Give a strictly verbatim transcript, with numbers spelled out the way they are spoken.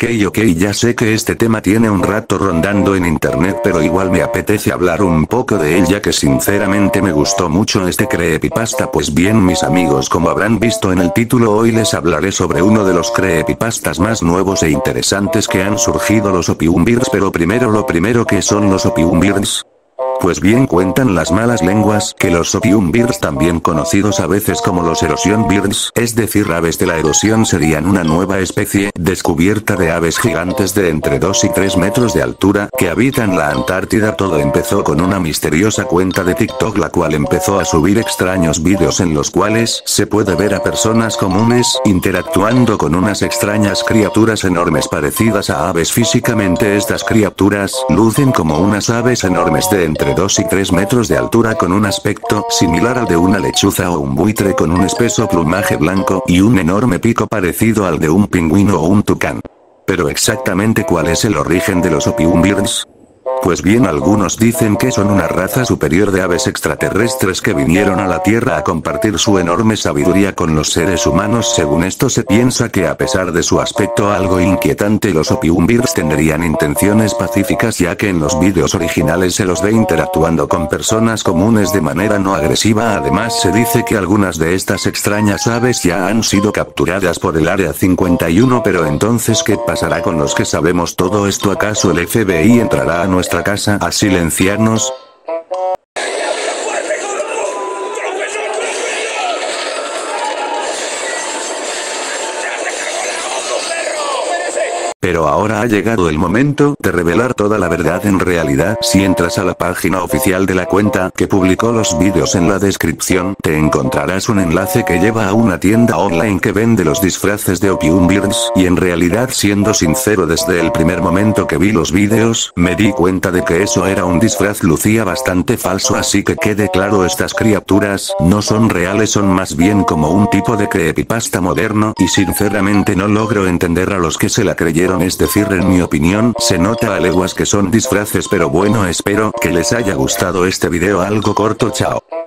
Ok ok ya sé que este tema tiene un rato rondando en internet pero igual me apetece hablar un poco de él ya que sinceramente me gustó mucho este creepypasta. Pues bien mis amigos, como habrán visto en el título, hoy les hablaré sobre uno de los creepypastas más nuevos e interesantes que han surgido, los Opium Bears. Pero primero lo primero, ¿qué son los Opium Bears? Pues bien, cuentan las malas lenguas que los Opium Bears, también conocidos a veces como los Erosion Birds, es decir aves de la erosión, serían una nueva especie descubierta de aves gigantes de entre dos y tres metros de altura que habitan la Antártida. Todo empezó con una misteriosa cuenta de TikTok la cual empezó a subir extraños vídeos en los cuales se puede ver a personas comunes interactuando con unas extrañas criaturas enormes parecidas a aves. Físicamente estas criaturas lucen como unas aves enormes de entre dos y tres metros de altura con un aspecto similar al de una lechuza o un buitre, con un espeso plumaje blanco y un enorme pico parecido al de un pingüino o un tucán. Pero exactamente ¿cuál es el origen de los Opium Bears? Pues bien, algunos dicen que son una raza superior de aves extraterrestres que vinieron a la Tierra a compartir su enorme sabiduría con los seres humanos. Según esto se piensa que a pesar de su aspecto algo inquietante, los Opium Bears tendrían intenciones pacíficas, ya que en los vídeos originales se los ve interactuando con personas comunes de manera no agresiva. Además se dice que algunas de estas extrañas aves ya han sido capturadas por el Área cincuenta y uno. Pero entonces ¿qué pasará con los que sabemos todo esto? ¿Acaso el F B I entrará a nuestra casa a silenciarnos? Pero ahora ha llegado el momento de revelar toda la verdad. En realidad, si entras a la página oficial de la cuenta que publicó los vídeos, en la descripción te encontrarás un enlace que lleva a una tienda online que vende los disfraces de Opium Bears, y en realidad, siendo sincero, desde el primer momento que vi los vídeos, me di cuenta de que eso era un disfraz, lucía bastante falso. Así que quede claro, estas criaturas no son reales, son más bien como un tipo de creepypasta moderno, y sinceramente no logro entender a los que se la creyeron. Es decir, en mi opinión, se nota a leguas que son disfraces. Pero bueno, espero que les haya gustado este video algo corto. Chao.